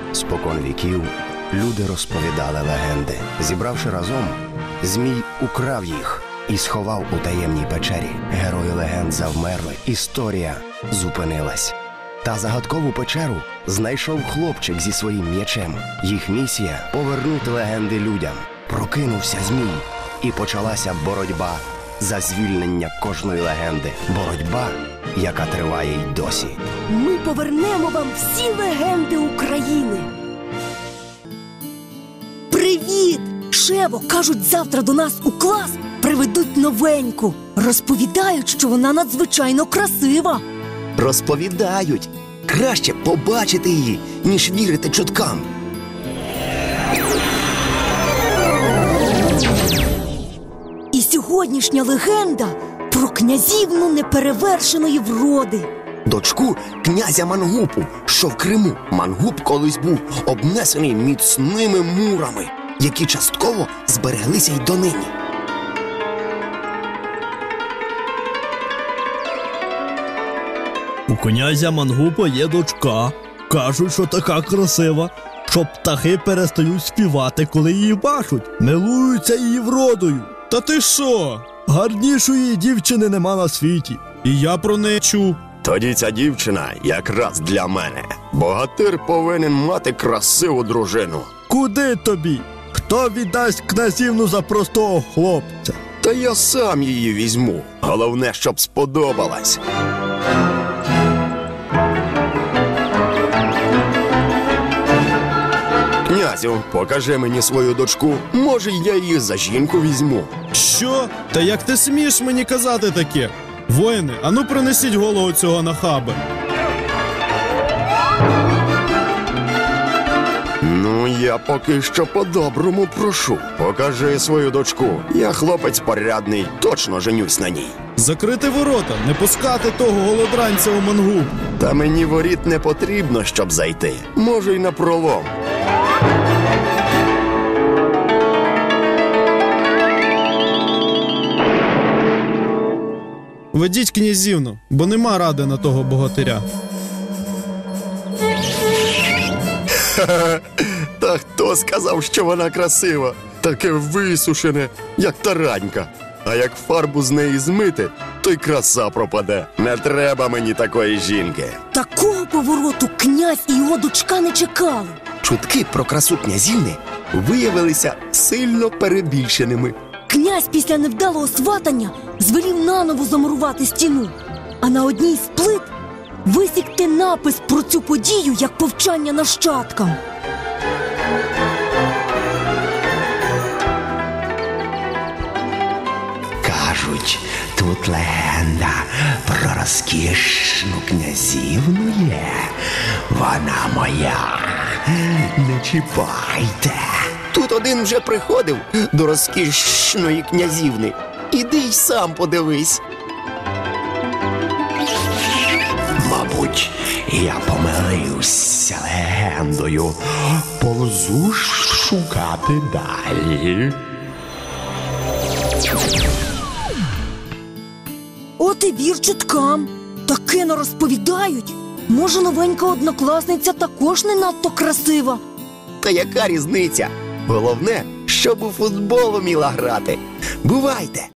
Спокон віків люди розповідали легенди. Зібравши разом, Змій украв їх і сховав у таємній печері. Герої легенд завмерли, історія зупинилась. Та загадкову печеру знайшов хлопчик зі своїм м'ячем. Їх місія – повернути легенди людям. Прокинувся Змій, і почалася боротьба за звільнення кожної легенди. Боротьба, яка триває й досі. Ми повернемо вам всі легенди України. Привіт! Шево, кажуть, завтра до нас у клас приведуть новеньку. Розповідають, що вона надзвичайно красива. Розповідають. Краще побачити її, ніж вірити чуткам. І сьогоднішня легенда про князівну неперевершеної вроди. Дочку князя Мангупу, що в Криму. Мангуп колись був обнесений міцними мурами, які частково збереглися й донині. У князя Мангупа є дочка. Кажуть, що така красива, що птахи перестають співати, коли її бачать. Милуються її вродою. Та ти що? Гарнішої дівчини нема на світі. І я про неї чув. Тоді ця дівчина якраз для мене. Богатир повинен мати красиву дружину. Куди тобі? Хто віддасть князівну за простого хлопця? Та я сам її візьму. Головне, щоб сподобалась. Князю, покажи мені свою дочку. Може, я її за жінку візьму. Що? Та як ти смієш мені казати таке? Воїни, ану принесіть голову цього нахаби. Ну, я поки що по-доброму прошу. Покажи свою дочку. Я хлопець порядний, точно женюсь на ній. Закрити ворота, не пускати того голодранця у Мангуп. Та мені воріт не потрібно, щоб зайти. Може, й на пролом. Ведіть князівну, бо нема ради на того богатиря. Та хто сказав, що вона красива? Таке висушене, як таранька. А як фарбу з неї змити, то й краса пропаде. Не треба мені такої жінки. Такого повороту князь і його дочка не чекали. Чутки про красу князівни виявилися сильно перебільшеними. Князь після невдалого сватання звелів наново замурувати стіну, а на одній з плит висікти напис про цю подію як повчання нащадкам. Кажуть, тут легенда про розкішну князівну є. Вона моя. Не чіпайте. Тут один вже приходив до розкішної князівни. Іди й сам подивись. Мабуть, я помилився легендою. Повзу шукати далі. От і вір чуткам. Таке не розповідають. Може, новенька однокласниця також не надто красива. Та яка різниця? Головне, щоб у футбол вміла грати. Бувайте!